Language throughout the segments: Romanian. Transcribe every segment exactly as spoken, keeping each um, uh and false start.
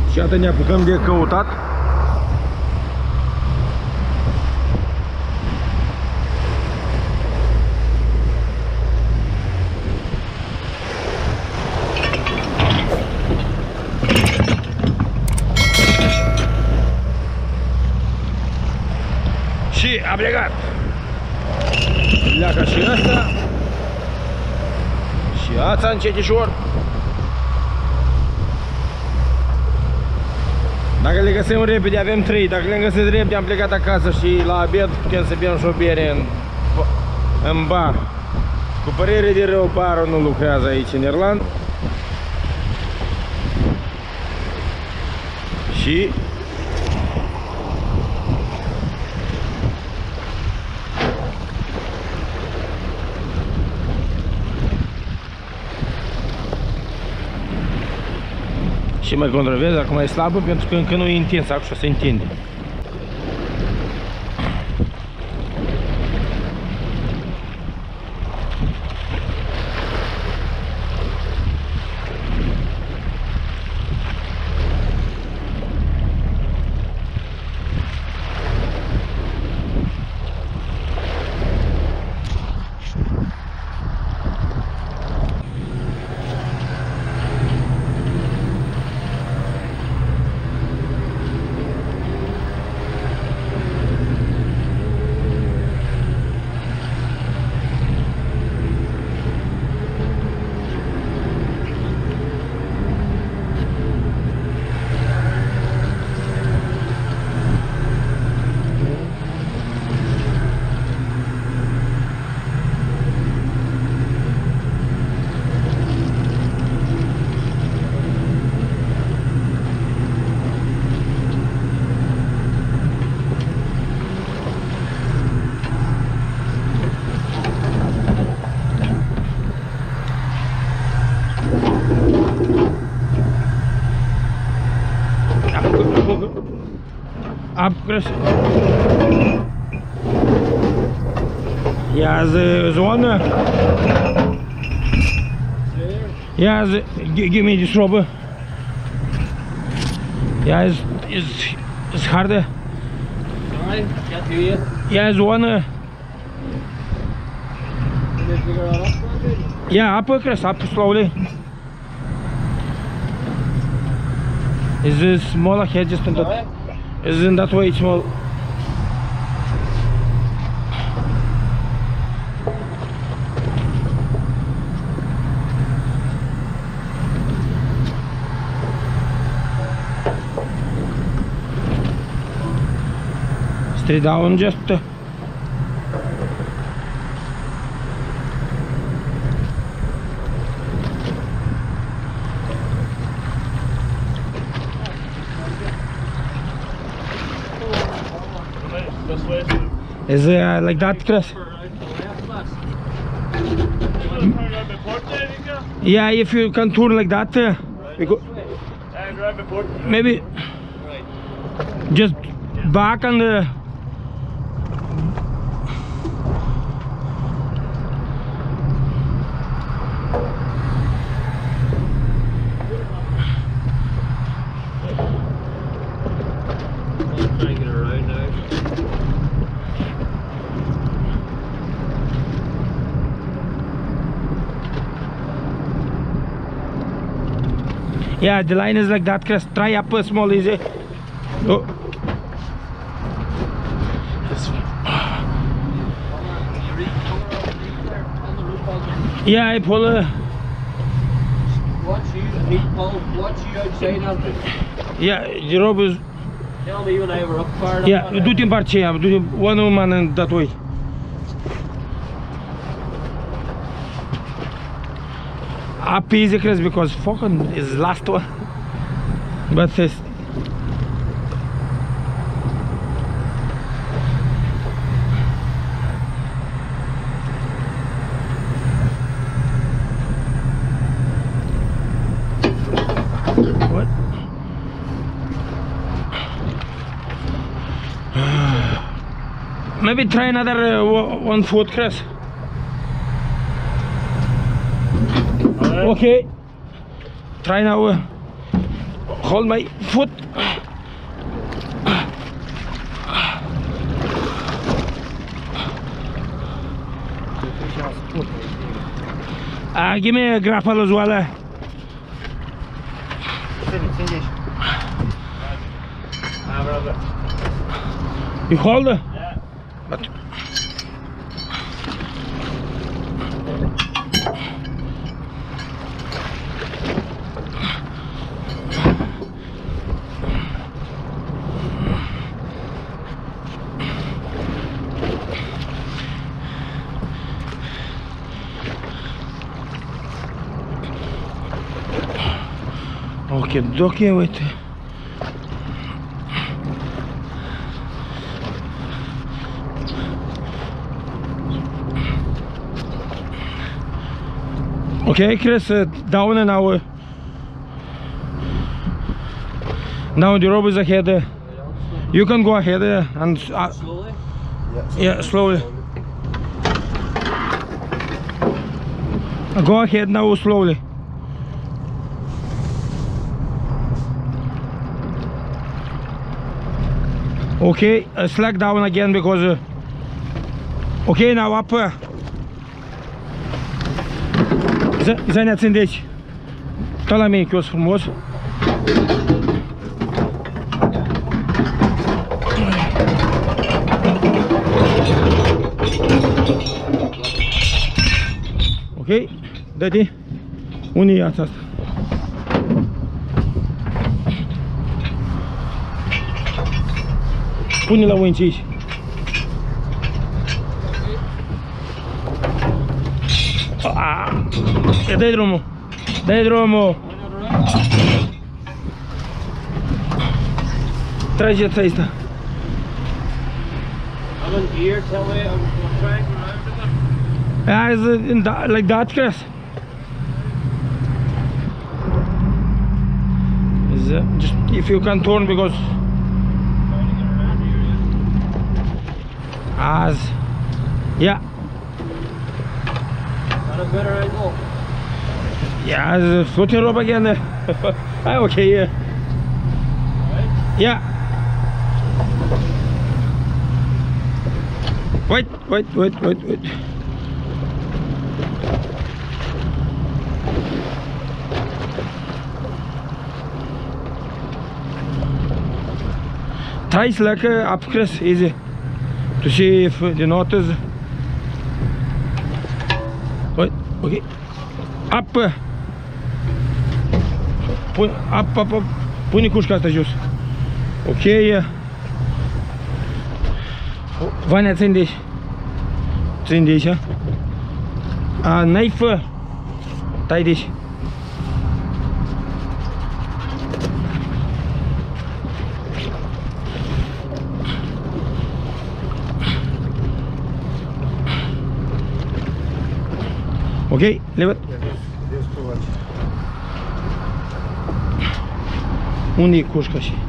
Și iată ne apucăm de căutat. Și a plecat. Pleacă și ăsta. Și ața încetișor. Dacă le găsim repede, avem trei. Dacă le găsim repede, am plecat acasă și la abed putem să bem și o bere în, în bar. Cu părere de rău, barul nu lucrează aici în Irlanda. Și Și mai controversă, acum e slabă pentru că încă nu e intens, acum se întinde. Up, Chris. Yeah, the, the one. Uh, yeah, the, give me this rubber. Yeah, it's, it's, it's harder. Sorry, can't hear you. Yeah, the one. Uh, yeah, up, Chris, up slowly. Is this smaller head just in that? Isn't that way small? Straight down just. Uh, Is it uh, like that, Chris? Yeah, if you can turn like that, uh, maybe just back on the. Trying to get around now. Yeah, the line is like that, Chris. Try up a small easy. Oh. Yeah, I pull a. Watch you, he pull, watch you outside of it. Yeah, the rope is. Tell me when I were up far enough. Yeah, do it in part chair, do it one woman and that way. Up easy, Chris, because fucking is last one. But this. What? Maybe try another uh, one foot, Chris. Right. Okay. Try now. Uh, hold my foot. Uh, give me a grapple as well. Uh. You hold it? Yeah. But okay, dokie, wait. Okay, Chris, uh, down and now. Uh, now the rope is ahead. Uh, you can go ahead uh, and uh, Slowly? yeah, slowly. Uh, go ahead now, slowly. Okay, uh, slack down again because. Uh, okay, now up. Uh, Zaneți în deci. Tala mea chios frumos. Ok, dă-te. Unde e asta? Pune la winch aici. Ah, dai drumul. Dai drumul. Trageți asta. I'm in gear, tell me, I'm, I'm trying around it. Yeah, is it in that, like that, Chris? Is it just if you can turn because Trying to get around here, yeah. as yeah. Got a better angle. Yeah, is floating rope again. Ah, okay, yeah. Right? Yeah. Wait, wait, wait, wait, wait. Try slack uh, up, Chris, easy. To see if the knot is. Wait, okay. Up. uh, Pun, up, up, up. Pune cușca asta jos. Ok. Vania, ține aici. Ține aici. A, knife. Tai de aici. Ok, leave it. Unde e cușca și?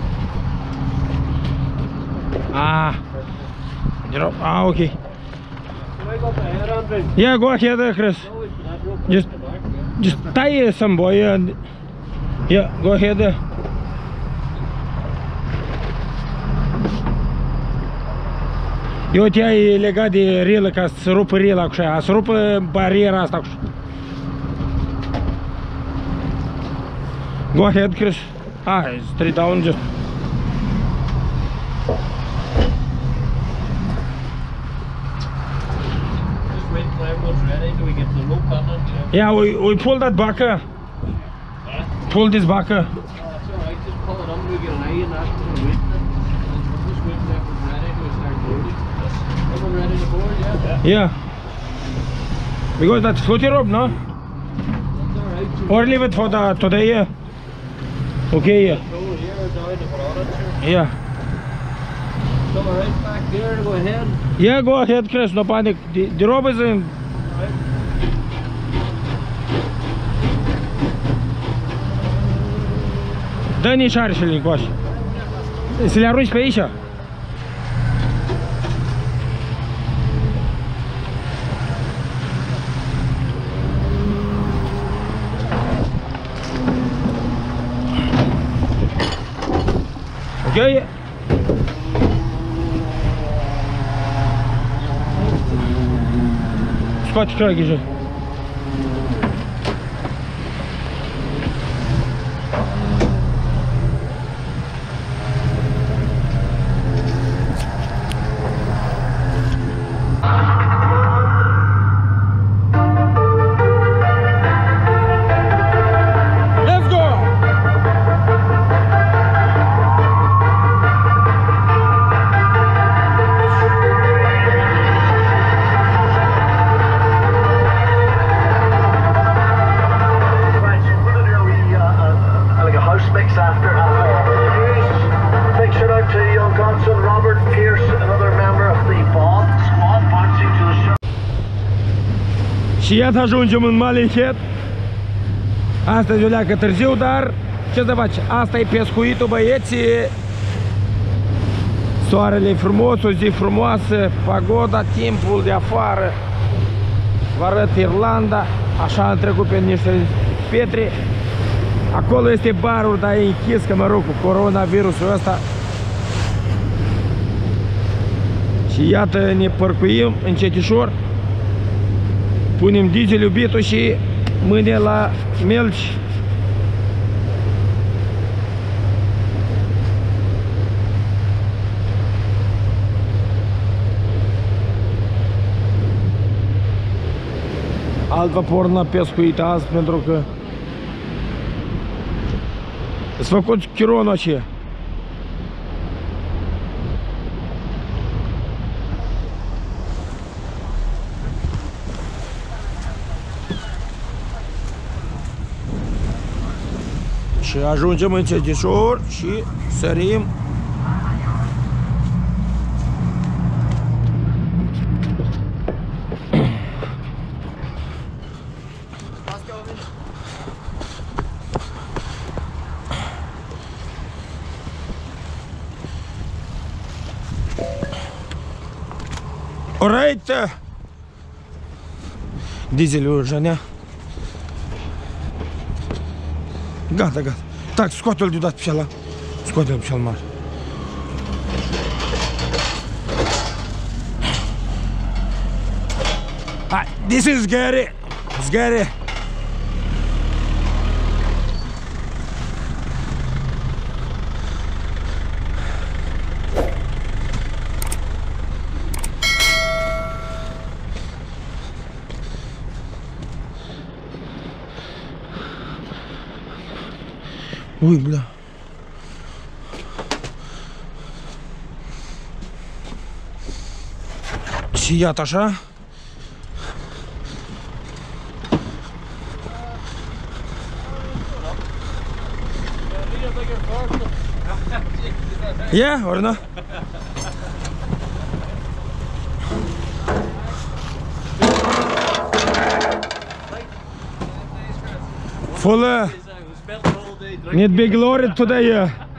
Ah. Ah, ok. Can I go up ahead, Andrew? Yeah, go ahead, uh, Chris. Always for that real quick Just, in the back, yeah. just tie uh, some boy. And yeah, go ahead. Uh. Eu te-ai legat de relă ca să rupă rela cu așa, să rupă bariera asta cu așa. Go ahead, Chris. Ah, straight down, just. Just wait till everyone's ready till we get the rope on it. Yeah. Yeah, we, we pull that back. Uh. Huh? Pull this back. Uh. Oh, that's alright, just pull it on, we get an eye in that, we'll wait then. We'll just wait till everyone's ready till we start loading. Everyone ready to board, yeah? Yeah. Because that's floaty rope, no? That's alright. Or leave it for the today. Yeah. Okay. Yeah. Go here or down the bottom, sure. Yeah. Come right back there to go ahead. Yeah, go ahead, Chris. No panic. The, the rope is in. Right. Dă-ni șarșele încoace. Să le arunci pe aici. Ok? Scoate cragii jos. Și iată ajungem în Malinchet. Astăzi o leacă târziu, dar ce să faci? Asta e pescuitul, băieții. Soarele e frumos, o zi frumoasă, pagoda, timpul de afară. Vă arăt Irlanda, așa am trecut pe niște pietre. Acolo este barul, dar e închis, că mă rog, cu coronavirusul ăsta. Și iată, ne părcuim încetișor. Punem diesel iubitul și mâine la Melci. Alt vapor n-a pescuit azi pentru că s-a făcut chironul aceea. Și ajungem încetișor și sărim. Alright. Dieselul Janea. Gata, gata. Tak, scoate-l deodată pe ăla. Scoate-l pe cel mare. Hai, this is Gary. It's Gary. Ui, bля. Și iată așa. Yeah, or no? Full uh, need big lorry today. Uh.